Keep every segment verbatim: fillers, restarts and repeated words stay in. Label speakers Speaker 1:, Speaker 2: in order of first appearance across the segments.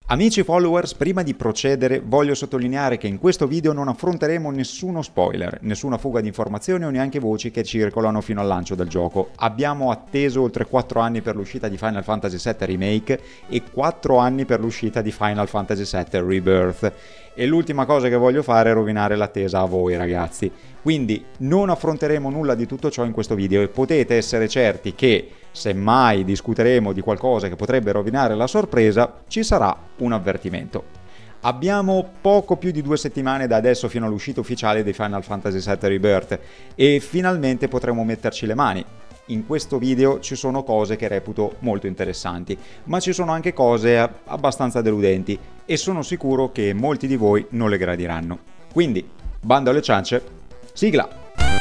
Speaker 1: Amici followers, prima di procedere voglio sottolineare che in questo video non affronteremo nessuno spoiler, nessuna fuga di informazioni o neanche voci che circolano fino al lancio del gioco. Abbiamo atteso oltre quattro anni per l'uscita di Final Fantasy sette Remake e quattro anni per l'uscita di Final Fantasy sette Rebirth. E l'ultima cosa che voglio fare è rovinare l'attesa a voi ragazzi. Quindi non affronteremo nulla di tutto ciò in questo video e potete essere certi che se mai discuteremo di qualcosa che potrebbe rovinare la sorpresa, ci sarà un avvertimento. Abbiamo poco più di due settimane da adesso fino all'uscita ufficiale di Final Fantasy sette Rebirth e finalmente potremo metterci le mani. In questo video ci sono cose che reputo molto interessanti, ma ci sono anche cose abbastanza deludenti e sono sicuro che molti di voi non le gradiranno. Quindi, bando alle ciance, sigla!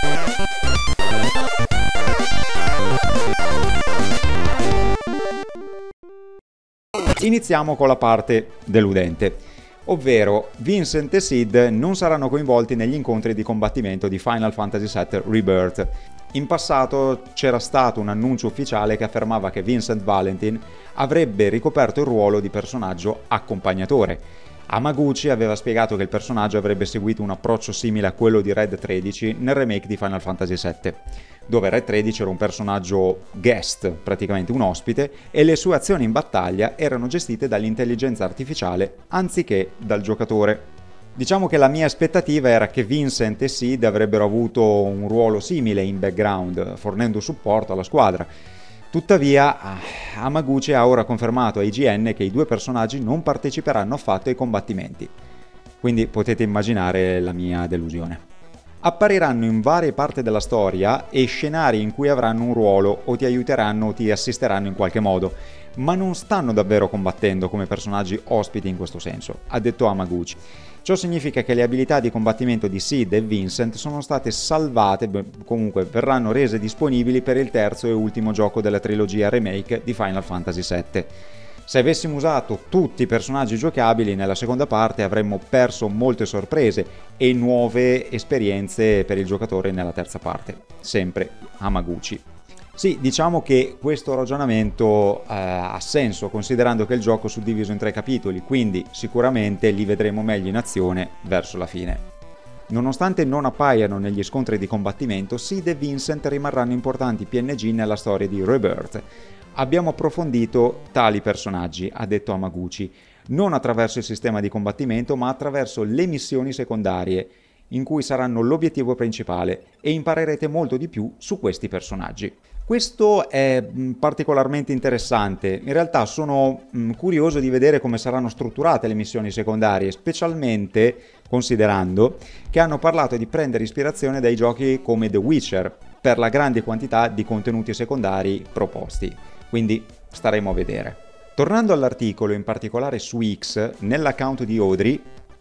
Speaker 1: Iniziamo con la parte deludente, ovvero Vincent e Sid non saranno coinvolti negli incontri di combattimento di Final Fantasy sette Rebirth. In passato c'era stato un annuncio ufficiale che affermava che Vincent Valentine avrebbe ricoperto il ruolo di personaggio accompagnatore. Hamaguchi aveva spiegato che il personaggio avrebbe seguito un approccio simile a quello di Red tredici nel remake di Final Fantasy sette, dove Red tredici era un personaggio guest, praticamente un ospite, e le sue azioni in battaglia erano gestite dall'intelligenza artificiale anziché dal giocatore. Diciamo che la mia aspettativa era che Vincent e Sid avrebbero avuto un ruolo simile in background, fornendo supporto alla squadra. Tuttavia, Hamaguchi ha ora confermato a I G N che i due personaggi non parteciperanno affatto ai combattimenti. Quindi potete immaginare la mia delusione. Appariranno in varie parti della storia e scenari in cui avranno un ruolo o ti aiuteranno o ti assisteranno in qualche modo, ma non stanno davvero combattendo come personaggi ospiti in questo senso, ha detto Hamaguchi. Ciò significa che le abilità di combattimento di Sid e Vincent sono state salvate, comunque verranno rese disponibili per il terzo e ultimo gioco della trilogia remake di Final Fantasy sette. Se avessimo usato tutti i personaggi giocabili nella seconda parte avremmo perso molte sorprese e nuove esperienze per il giocatore nella terza parte, sempre Hamaguchi. Sì, diciamo che questo ragionamento eh, ha senso considerando che il gioco è suddiviso in tre capitoli, quindi sicuramente li vedremo meglio in azione verso la fine. Nonostante non appaiano negli scontri di combattimento, Sid e Vincent rimarranno importanti P N G nella storia di Rebirth. Abbiamo approfondito tali personaggi, ha detto Hamaguchi, non attraverso il sistema di combattimento ma attraverso le missioni secondarie, in cui saranno l'obiettivo principale e imparerete molto di più su questi personaggi. Questo è particolarmente interessante, in realtà sono curioso di vedere come saranno strutturate le missioni secondarie, specialmente considerando che hanno parlato di prendere ispirazione dai giochi come The Witcher per la grande quantità di contenuti secondari proposti, quindi staremo a vedere. Tornando all'articolo, in particolare su X, nell'account di Audrey,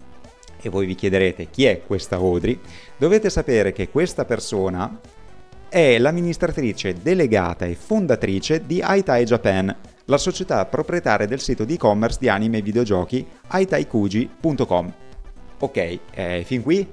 Speaker 1: e voi vi chiederete chi è questa Audrey, dovete sapere che questa persona è l'amministratrice delegata e fondatrice di Aitai Japan, la società proprietaria del sito di e-commerce di anime e videogiochi aitaikuji punto com. Ok, eh, fin qui?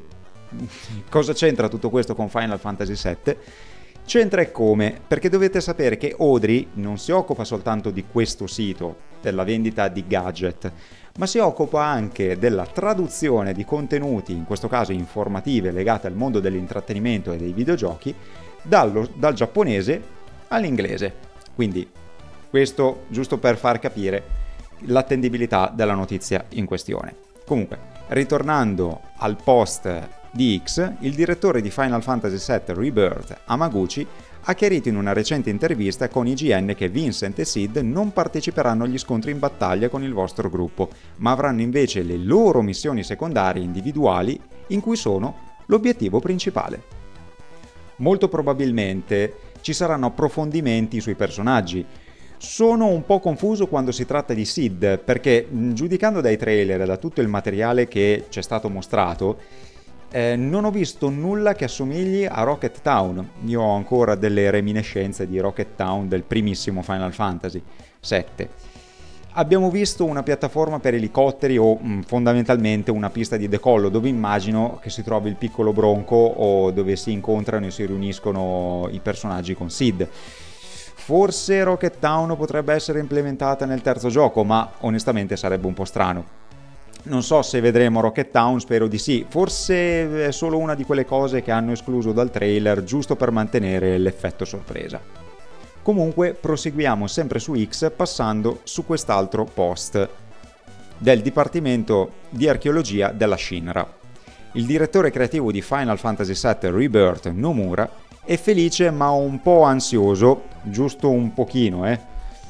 Speaker 1: Cosa c'entra tutto questo con Final Fantasy sette? C'entra e come, perché dovete sapere che Audrey non si occupa soltanto di questo sito, della vendita di gadget, ma si occupa anche della traduzione di contenuti, in questo caso informative legate al mondo dell'intrattenimento e dei videogiochi, dallo, dal giapponese all'inglese. Quindi questo giusto per far capire l'attendibilità della notizia in questione. Comunque, ritornando al post di X, il direttore di Final Fantasy sette Rebirth, Hamaguchi, ha chiarito in una recente intervista con I G N che Vincent e Sid non parteciperanno agli scontri in battaglia con il vostro gruppo, ma avranno invece le loro missioni secondarie individuali in cui sono l'obiettivo principale. Molto probabilmente ci saranno approfondimenti sui personaggi. Sono un po' confuso quando si tratta di Sid, perché giudicando dai trailer e da tutto il materiale che ci è stato mostrato, eh, non ho visto nulla che assomigli a Rocket Town. Io ho ancora delle reminiscenze di Rocket Town del primissimo Final Fantasy sette. Abbiamo visto una piattaforma per elicotteri o mh, fondamentalmente una pista di decollo dove immagino che si trovi il piccolo Bronco o dove si incontrano e si riuniscono i personaggi con Sid. Forse Rocket Town potrebbe essere implementata nel terzo gioco, ma onestamente sarebbe un po' strano. Non so se vedremo Rocket Town, spero di sì. Forse è solo una di quelle cose che hanno escluso dal trailer, giusto per mantenere l'effetto sorpresa. Comunque proseguiamo sempre su X passando su quest'altro post del Dipartimento di Archeologia della Shinra. Il direttore creativo di Final Fantasy sette Rebirth, Nomura, è felice ma un po' ansioso, giusto un pochino, eh,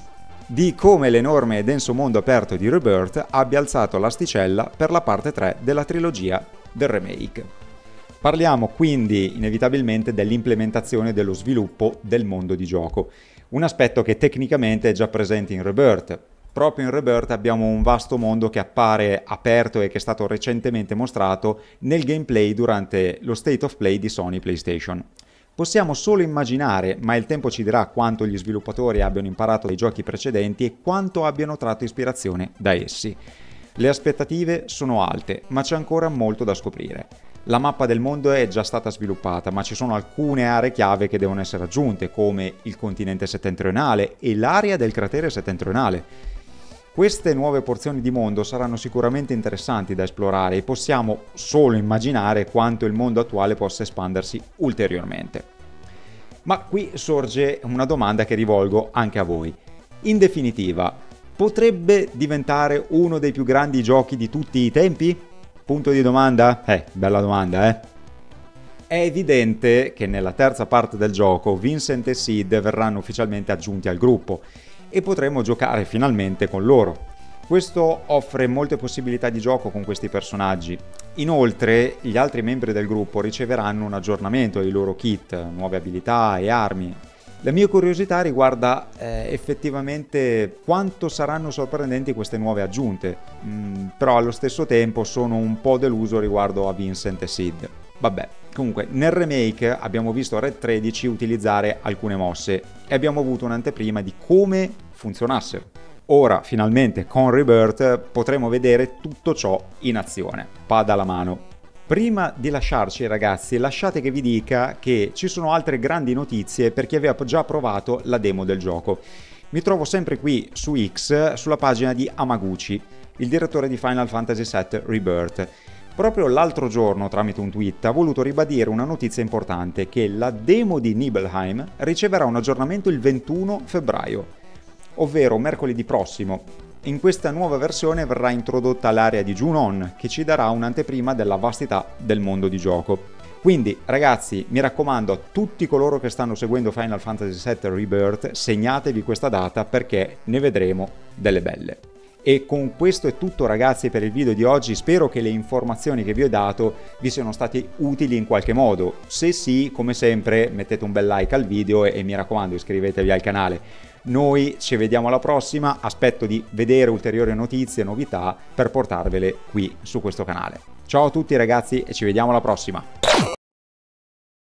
Speaker 1: di come l'enorme e denso mondo aperto di Rebirth abbia alzato l'asticella per la parte tre della trilogia del remake. Parliamo quindi inevitabilmente dell'implementazione dello sviluppo del mondo di gioco, un aspetto che tecnicamente è già presente in Rebirth. Proprio in Rebirth abbiamo un vasto mondo che appare aperto e che è stato recentemente mostrato nel gameplay durante lo State of Play di Sony PlayStation. Possiamo solo immaginare, ma il tempo ci dirà quanto gli sviluppatori abbiano imparato dai giochi precedenti e quanto abbiano tratto ispirazione da essi. Le aspettative sono alte, ma c'è ancora molto da scoprire. La mappa del mondo è già stata sviluppata, ma ci sono alcune aree chiave che devono essere aggiunte, come il continente settentrionale e l'area del cratere settentrionale. Queste nuove porzioni di mondo saranno sicuramente interessanti da esplorare e possiamo solo immaginare quanto il mondo attuale possa espandersi ulteriormente. Ma qui sorge una domanda che rivolgo anche a voi. In definitiva, potrebbe diventare uno dei più grandi giochi di tutti i tempi? Punto di domanda? Eh, bella domanda, eh? È evidente che nella terza parte del gioco Vincent e Sid verranno ufficialmente aggiunti al gruppo e potremo giocare finalmente con loro. Questo offre molte possibilità di gioco con questi personaggi. Inoltre, gli altri membri del gruppo riceveranno un aggiornamento ai loro kit, nuove abilità e armi. La mia curiosità riguarda eh, effettivamente quanto saranno sorprendenti queste nuove aggiunte, mm, però allo stesso tempo sono un po' deluso riguardo a Vincent e Sid. Vabbè, comunque nel remake abbiamo visto Red tredici utilizzare alcune mosse e abbiamo avuto un'anteprima di come funzionassero. Ora, finalmente, con Rebirth potremo vedere tutto ciò in azione. Pada alla mano. Prima di lasciarci, ragazzi, lasciate che vi dica che ci sono altre grandi notizie per chi aveva già provato la demo del gioco. Mi trovo sempre qui su X, sulla pagina di Hamaguchi, il direttore di Final Fantasy sette Rebirth. Proprio l'altro giorno, tramite un tweet, ha voluto ribadire una notizia importante, che la demo di Nibelheim riceverà un aggiornamento il ventuno febbraio, ovvero mercoledì prossimo. In questa nuova versione verrà introdotta l'area di Junon, che ci darà un'anteprima della vastità del mondo di gioco. Quindi, ragazzi, mi raccomando a tutti coloro che stanno seguendo Final Fantasy sette Rebirth, segnatevi questa data perché ne vedremo delle belle. E con questo è tutto, ragazzi, per il video di oggi. Spero che le informazioni che vi ho dato vi siano state utili in qualche modo. Se sì, come sempre, mettete un bel like al video e, e mi raccomando, iscrivetevi al canale. Noi ci vediamo alla prossima, aspetto di vedere ulteriori notizie e novità per portarvele qui su questo canale. Ciao a tutti, ragazzi, e ci vediamo alla prossima!